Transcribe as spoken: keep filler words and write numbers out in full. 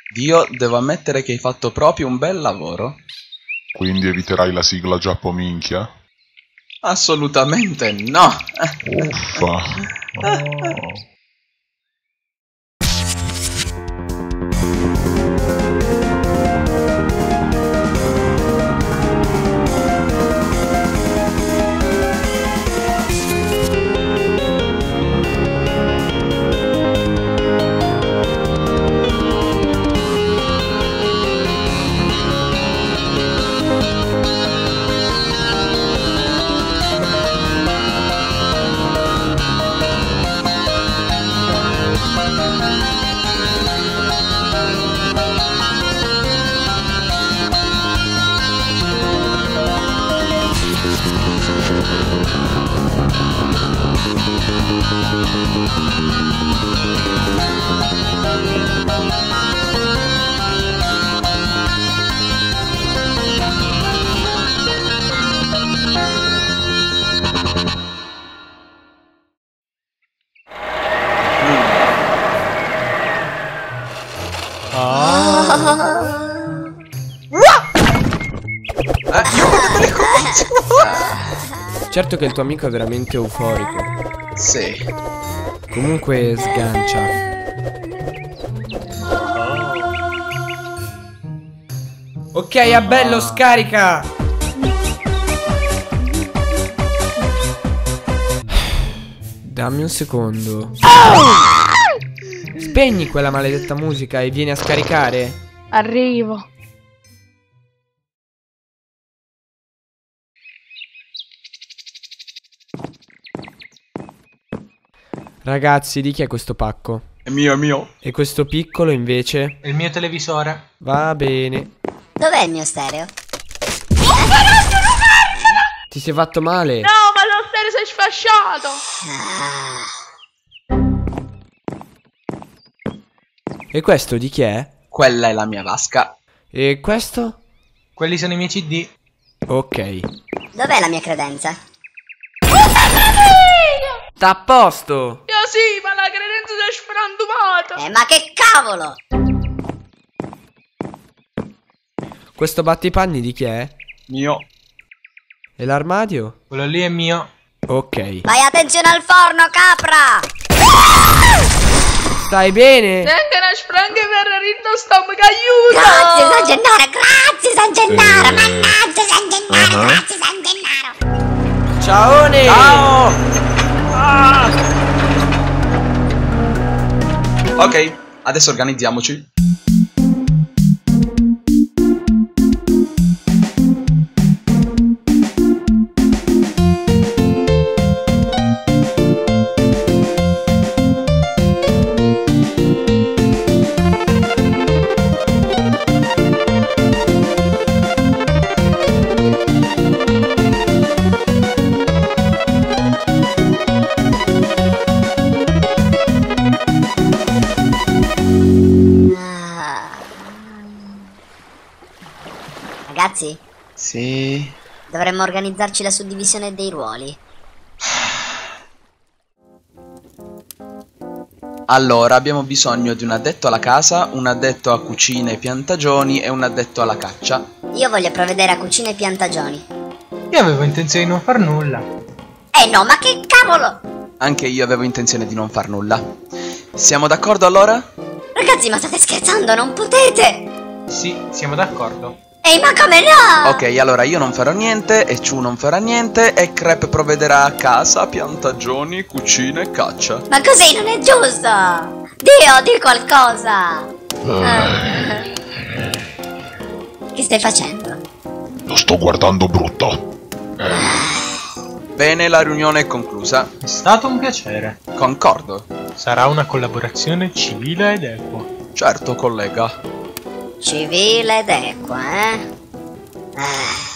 Dio, devo ammettere che hai fatto proprio un bel lavoro. Quindi eviterai la sigla Giappominchia? Assolutamente no. Uffa. Oh. Certo che il tuo amico è veramente euforico. Sì. Comunque sgancia. Ok, Abbello, scarica! Dammi un secondo. Spegni quella maledetta musica e vieni a scaricare. Arrivo. Ragazzi, di chi è questo pacco? È mio, è mio. E questo piccolo invece? È il mio televisore. Va bene. Dov'è il mio stereo? Ti sei fatto male? No, ma lo stereo si è sfasciato. E questo di chi è? Quella è la mia vasca. E questo? Quelli sono i miei C D. Ok. Dov'è la mia credenza? Sta a posto! Io sì, ma la credenza si è frantumata. Eh, ma che cavolo! Questo battipanni di chi è? Mio. E l'armadio? Quello lì è mio. Ok. Fai attenzione al forno, capra! Stai bene? Neanche una spranghe per rinno stomaco, aiuto! Grazie San Gennaro, grazie San Gennaro, mannaggia San Gennaro, Uh-huh. grazie San Gennaro! Ciaone! Ciao! Ok, adesso organizziamoci. Ragazzi, Sì. dovremmo organizzarci la suddivisione dei ruoli. Allora, abbiamo bisogno di un addetto alla casa, un addetto a cucine e piantagioni e un addetto alla caccia. Io voglio provvedere a cucine e piantagioni. Io avevo intenzione di non far nulla. Eh no, ma che cavolo! Anche io avevo intenzione di non far nulla. Siamo d'accordo allora? Ragazzi, ma state scherzando, non potete! Sì, siamo d'accordo. Ehi, ma come no? Ok, allora io non farò niente, e Ciu non farà niente, e Crep provvederà a casa, piantagioni, cucine e caccia. Ma così non è giusto! Dio, di qualcosa! Ah. Che stai facendo? Lo sto guardando brutto. Bene, la riunione è conclusa. È stato un piacere. Concordo. Sarà una collaborazione civile ed equa. Certo, collega. Civile ed equa, eh? Ah.